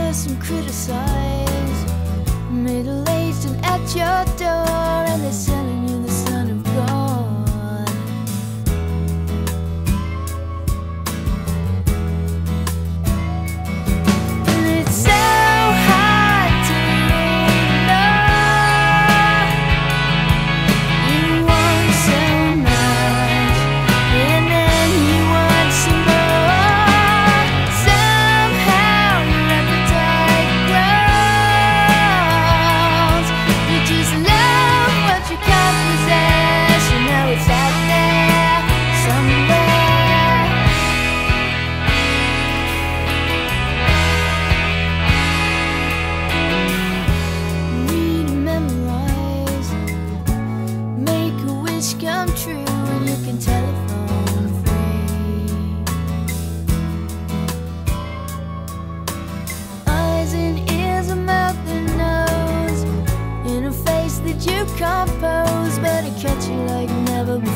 curse and criticize, middle-aged and at your door, and they're selling you the Son of God. And it's so hard to ignore. You want so much, and then you want some more. Somehow your appetite grows. You just love what you can't possess. You know it's out there somewhere. Read and memorize, make a wish come true, and you can telephone free. Eyes and ears, a mouth and nose, in a face that you can't pose, better catch you like never